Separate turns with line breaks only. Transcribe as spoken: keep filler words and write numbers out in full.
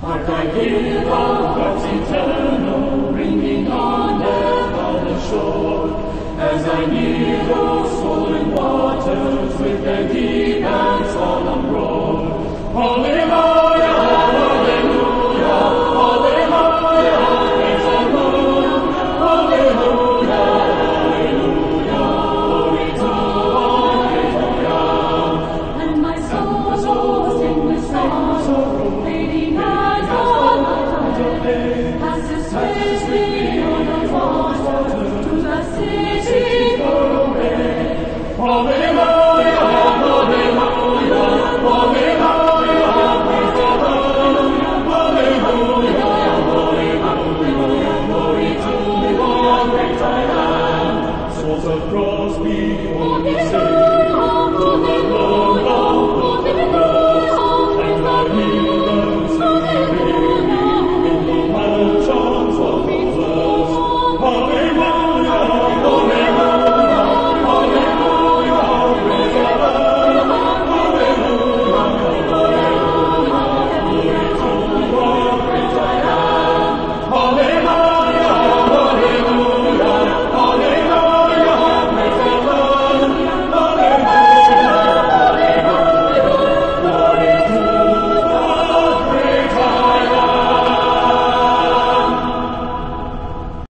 Hark, I hear the harps eternal ringing on their farther shore, as I near those swollen waters with their deep